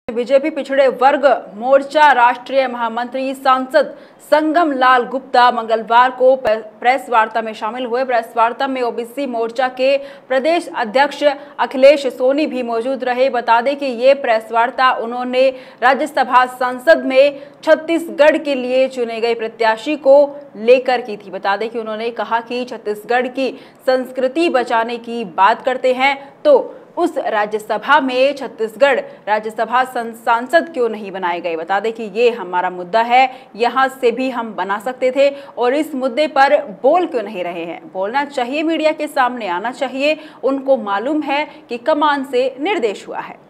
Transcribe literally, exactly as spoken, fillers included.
BJP पिछड़े वर्ग मोर्चा राष्ट्रीय महामंत्री सांसद संगम लाल गुप्ता मंगलवार को प्रेस वार्ता में शामिल हुए। प्रेस वार्ता में ओबीसी मोर्चा के प्रदेश अध्यक्ष अखिलेश सोनी भी मौजूद रहे। बता दें कि ये प्रेस वार्ता उन्होंने राज्यसभा संसद में छत्तीसगढ़ के लिए चुने गए प्रत्याशी को लेकर की थी। बता दें कि उन्होंने कहा कि छत्तीसगढ़ की संस्कृति बचाने की बात करते हैं तो उस राज्यसभा में छत्तीसगढ़ राज्यसभा सांसद क्यों नहीं बनाए गए। बता दें कि ये हमारा मुद्दा है, यहाँ से भी हम बना सकते थे और इस मुद्दे पर बोल क्यों नहीं रहे हैं। बोलना चाहिए, मीडिया के सामने आना चाहिए। उनको मालूम है कि कमान से निर्देश हुआ है।